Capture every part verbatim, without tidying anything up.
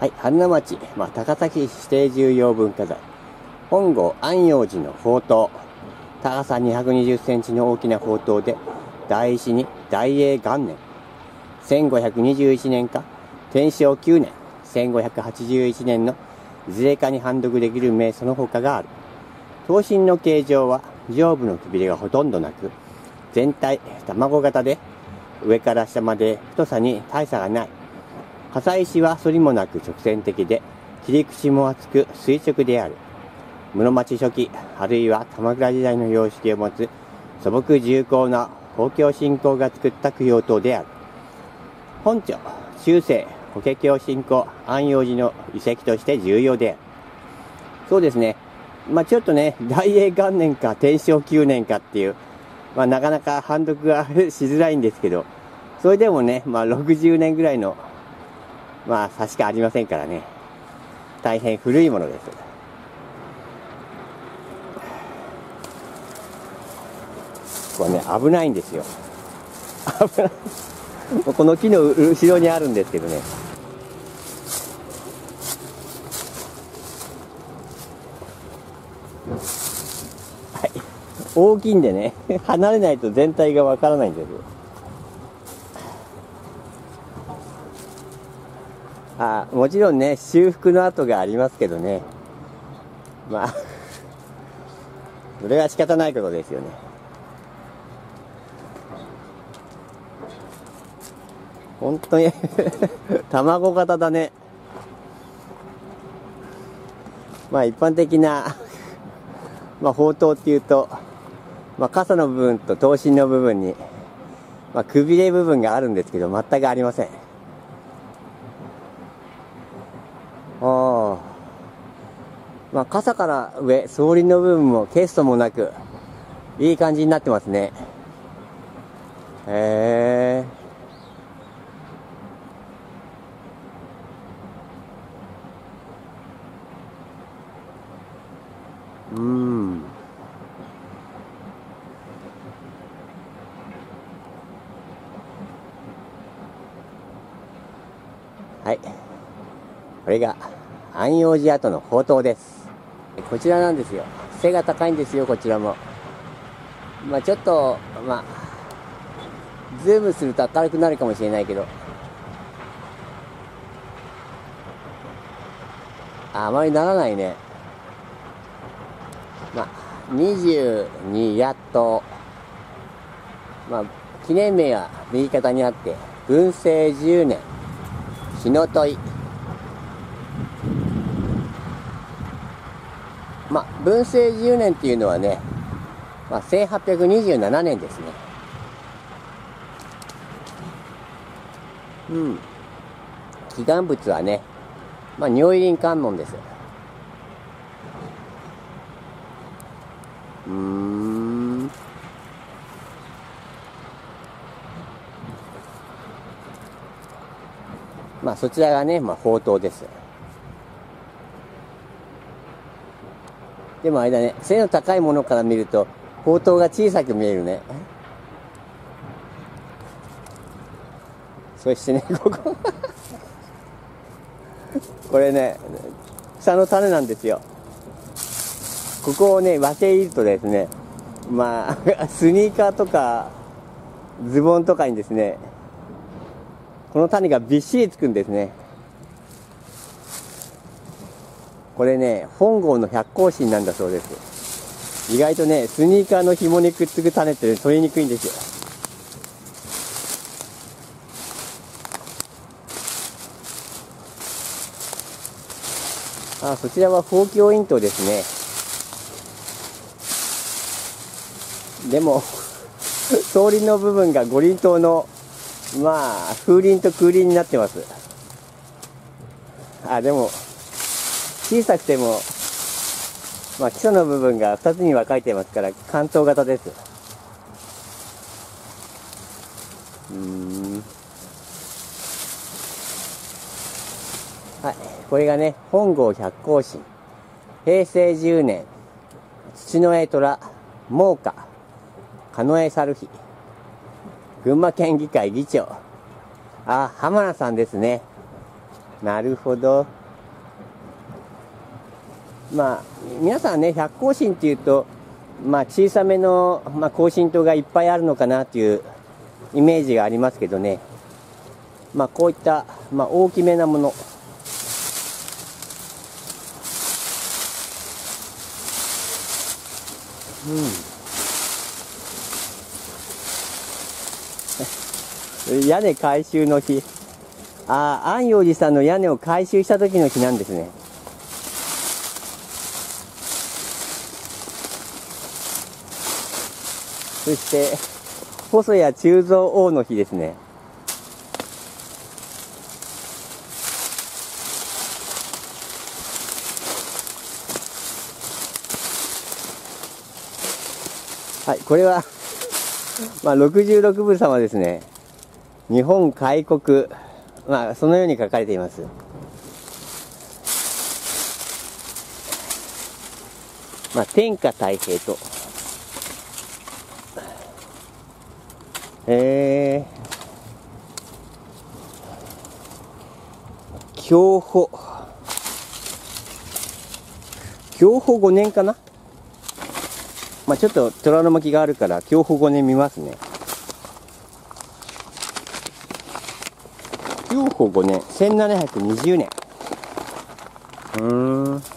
はい、春名町、まあ、高崎市指定重要文化財、本郷安養寺の宝塔、高さにひゃくにじゅっセンチの大きな宝塔で、大師に大永元年、せんごひゃくにじゅういちねんか、天正きゅうねん、せんごひゃくはちじゅういちねんのいずれかに判読できる名その他がある。刀身の形状は上部のくびれがほとんどなく、全体卵型で、上から下まで太さに大差がない。笠石は反りもなく直線的で、切り口も厚く垂直である。室町初期、あるいは鎌倉時代の様式を持つ素朴重厚な公共信仰が作った供養塔である。本町、中世、法華経信仰安養寺の遺跡として重要である。そうですね。まあちょっとね、大永元年か天正きゅうねんかっていう、まあなかなか判読がしづらいんですけど、それでもね、まあろくじゅうねんぐらいの、まあ差しかありませんからね。大変古いものです。これね、危ないんですよ。危ない。この木の後ろにあるんですけどね。はい。大きいんでね、離れないと全体がわからないんですよ。あ、もちろんね、修復の跡がありますけどね。まあ、それは仕方ないことですよね。本当に卵型だね。まあ一般的なまあ宝塔っていうと、まあ傘の部分と刀身の部分に、まあくびれ部分があるんですけど、全くありません。ああ。まあ傘から上、装輪の部分もケストもなく、いい感じになってますね。へえ。うーん。はい。これが安養寺跡の宝塔です。こちらなんですよ。背が高いんですよ、こちらも。まあちょっと、まあ、ズームすると明るくなるかもしれないけど、あ、あまりならないね。まあ、にじゅうにやっと、まあ、記念名は右肩にあって、文政じゅうねん、日の問い。まあ、文政じゅうねんっていうのはね、まあ、せんはっぴゃくにじゅうななねんですね。うん。祈願物はね、まあ、如意輪観音です。うーん。まあ、そちらがね、まあ、宝塔です。でもあれだね、背の高いものから見ると、宝塔が小さく見えるね。そしてね、こここれね、草の種なんですよ。ここをね、分け入るとですね、まあ、スニーカーとか、ズボンとかにですね、この種がびっしりつくんですね。これね、本郷の百甲心なんだそうです。意外とね、スニーカーの紐にくっつく種って、ね、取りにくいんですよ。あ、そちらは宝鏡院塔ですね。でも、装輪の部分が五輪塔の、まあ、風鈴と空輪になってます。あ、でも、小さくても、まあ、基礎の部分がふたつに分かれてますから、関東型です。うーん。はい。これがね、本郷百甲心。へいせいじゅうねん、土の絵虎、猛火、狩野猿日。群馬県議会議長。あ、浜田さんですね。 なるほど。まあ皆さんね、百光芯っていうと、まあ小さめの、まあ、光芯灯がいっぱいあるのかなっていうイメージがありますけどね。まあこういった、まあ、大きめなもの、うん、屋根改修の日、ああ、安養寺さんの屋根を改修した時の日なんですね。そして細谷忠蔵王の日ですね。はい、これはまあろくじゅうろくぶさまですね。日本開国、まあそのように書かれています。まあ天下太平と、えー、享保享保ごねんかな。まあちょっと虎の巻があるから享保ごねん見ますね。享保ごねん、せんななひゃくにじゅうねん。うーん。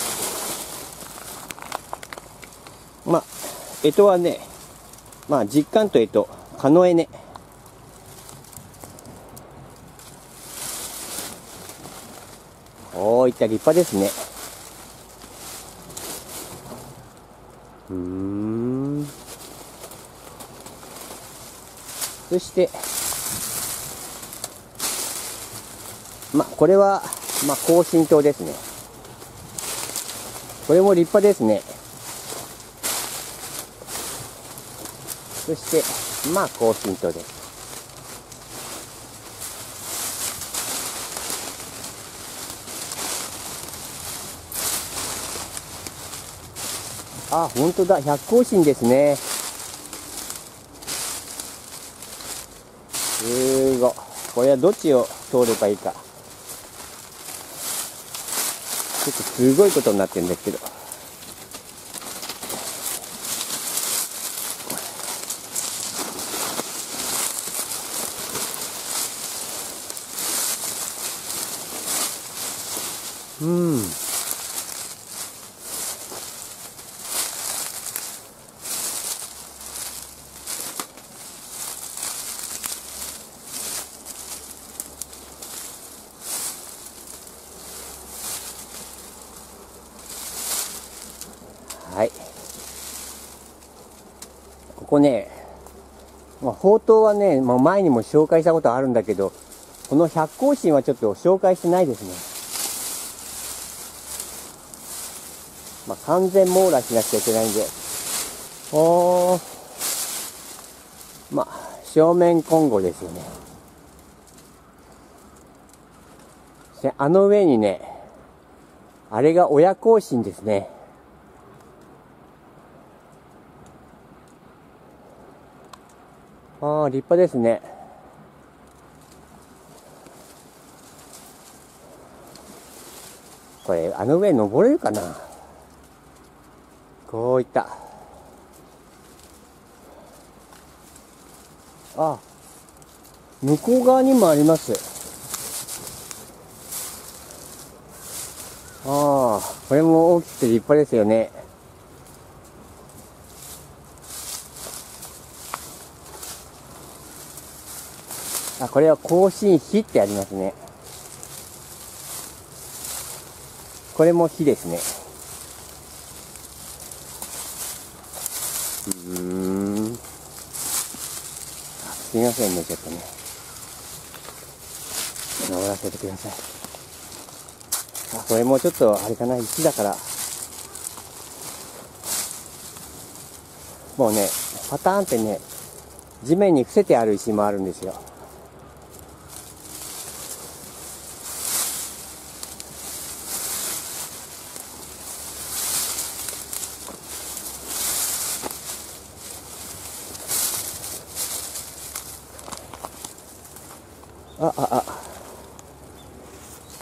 まあ干支はね、まあ実感と干支、庚子ね。こういった立派ですね。うーん。そしてまあこれはまあ光芯灯ですね。これも立派ですね。そしてまあ光芯灯です。あ、本当だ、百光芯ですね。すごい。これはどっちを通ればいいか。ちょっとすごいことになってるんですけど。うん。はい。ここね、まあ、宝塔はね、まあ、前にも紹介したことあるんだけど、この百光芯はちょっと紹介してないですね。まあ、完全網羅しなきゃいけないんで。おー。まあ、正面混合ですよね。で、あの上にね、あれが親光芯ですね。ああ、立派ですね。これ、あの上登れるかな。こういった。あ、向こう側にもあります。ああ、これも大きくて立派ですよね。あ、これは光芯火ってありますね。これも火ですね。うーん。あ、すみませんね、ちょっとね。登らせてください。あ、これもちょっとあれかな、石だから。もうね、パターンってね、地面に伏せてある石もあるんですよ。あ、あ、あ。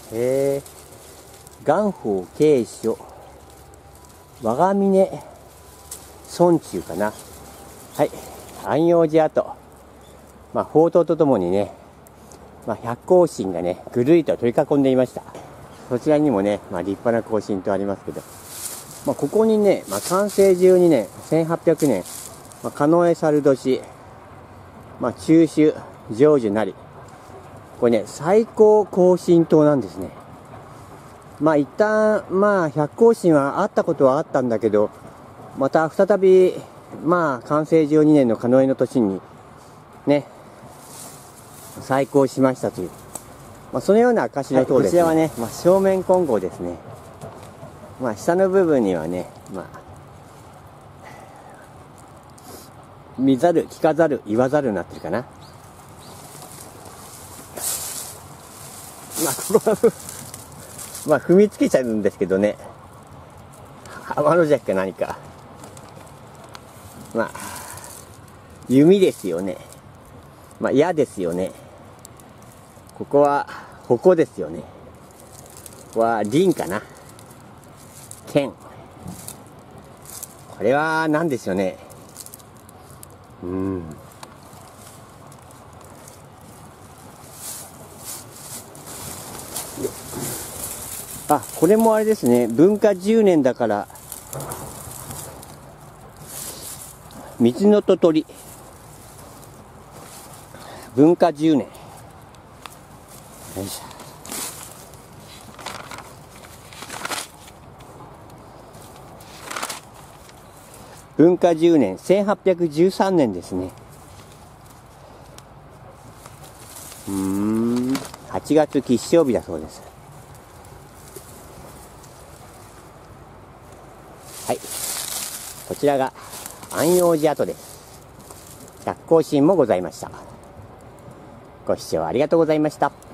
へえ。元宝慶書。我が峰村中かな。はい。安養寺跡。まあ、宝刀とともにね、まあ、百甲神がね、ぐるりと取り囲んでいました。そちらにもね、まあ、立派な行進とありますけど、まあ、ここにね、まあ、寛政じゅうにねん、せんはっぴゃくねん、まあ、狩野猿年、まあ、中秋、成就なり、これね、最高行進塔なんですね。まあ、一旦、まあ、百甲神はあったことはあったんだけど、また再び、まあ、寛政じゅうにねんの狩野の年に、ね、再興しましたという、まあ、そのような証の塔です、ね。はい、こちらはね、まあ、正面金剛ですね。まあ、下の部分にはね、まあ、見ざる、聞かざる、言わざるになってるかな。まあ、ここは、まあ、踏みつけちゃうんですけどね。天の邪鬼か何か。まあ、弓ですよね。まあ、矢ですよね。ここは、矛ですよね。ここは、輪かな。剣。これは、何でしょうね。うん。あ、これもあれですね。文化じゅうねんだから、水のと鳥。文化じゅうねん。よいしょ。文化じゅうねん、せんはっぴゃくじゅうさんねんですね。うーん、はちがつ吉祥日だそうです。はい。こちらが安養寺跡です。百甲神もございました。ご視聴ありがとうございました。